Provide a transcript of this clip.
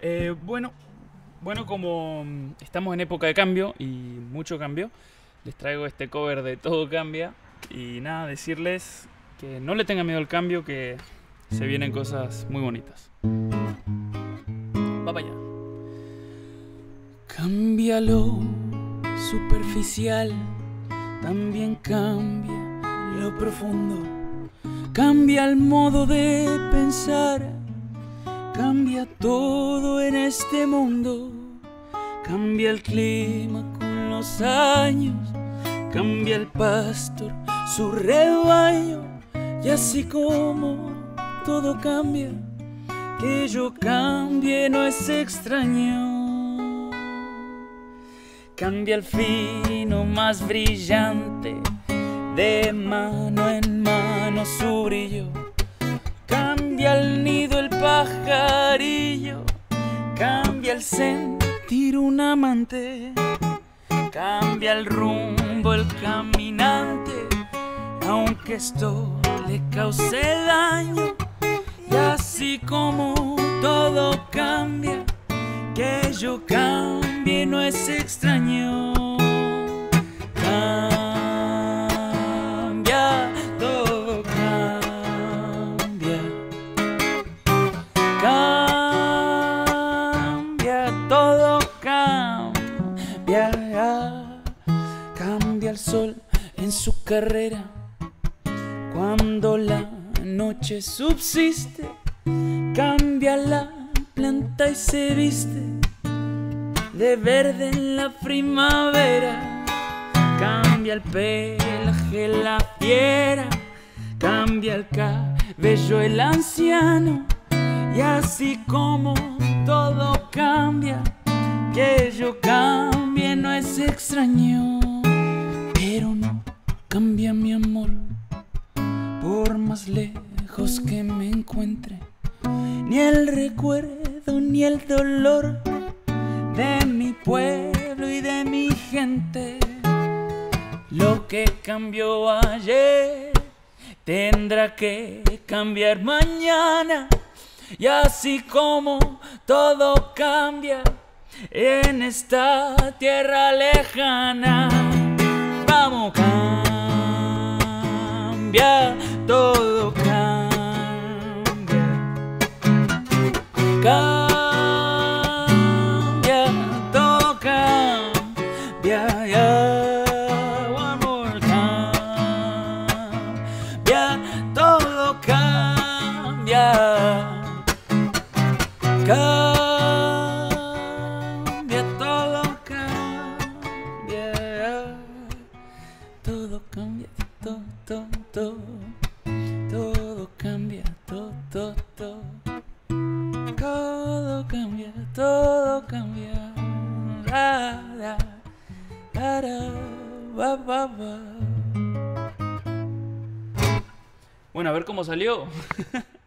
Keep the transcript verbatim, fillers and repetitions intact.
Eh, bueno, bueno, como mm, estamos en época de cambio y mucho cambio, les traigo este cover de Todo Cambia. Y nada, decirles que no le tengan miedo al cambio, que se vienen cosas muy bonitas. Va para allá. Cambia lo superficial, también cambia lo profundo. Cambia el modo de pensar, cambia todo en este mundo. Cambia el clima con los años, cambia el pastor su rebaño. Y así como todo cambia, que yo cambie no es extraño. Cambia el fino más brillante, de mano en mano su brillo. Cambia el nido el pajarillo, cambia el sentir un amante. Cambia el rumbo el caminante, aunque esto le cause daño. Y así como todo cambia, que yo cambie no es extraño. Cambia, todo cambia. Cambia, todo cambia. Cambia el sol en su carrera, cuando la noche subsiste. Cambia la planta y se viste de verde en la primavera. Cambia el pelaje la fiera, cambia el cabello el anciano. Y así como todo cambia, que yo cambie no es extraño. Pero no cambia mi amor, por más lejos que me encuentre, ni el recuerdo ni el dolor de mi pueblo y de mi gente. Lo que cambió ayer tendrá que cambiar mañana. Y así como todo cambia en esta tierra lejana, vamos, cambia, todo cambia. Cambia, todo cambia, yeah. One more cambia, todo cambia. Cambia, todo cambia. Todo cambia, todo, todo, todo. Todo cambia, todo, todo, todo. Todo cambia, todo cambia. Da, da, da, da, ba, ba, ba. Bueno, a ver cómo salió.